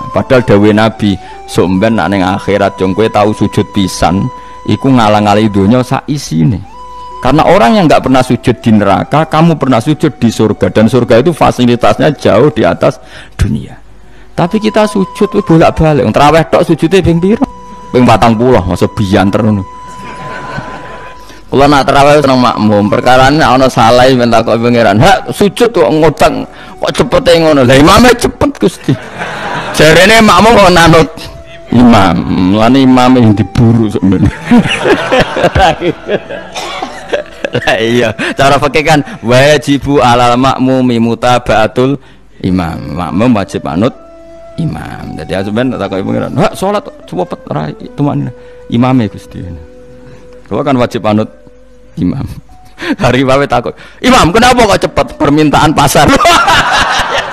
Padahal dawuh Nabi, somben nak ning akhirat jong kowe tau sujud pisan, iku ngalang-alangi donya sak isine. Karena orang yang nggak pernah sujud di neraka, kamu pernah sujud di surga, dan surga itu fasilitasnya jauh di atas dunia. Tapi kita sujud bolak-balik, tarawih tok sujudnya ping pira? Ping 40, masa bianter ngono. Kula nak tarawih seneng makmum, perkarane ana salah men takok pangeran. Hak sujud kok ngutang, kok cepete ngono. Lah imame cepet Gusti. Jarene makmum kok nanut imam, lan imam yang diburu sebenarnya. Lah iya, cara fikih kan wajibu alal makmumi mutaba'atul imam. Makmum wajib anut imam. Jadi asamben tak koyo pengiran. Hak salat cepet ora tuman imame Gusti. Kau kan wajib anut imam. Hari wae takut. Imam, kenapa kok cepet permintaan pasar?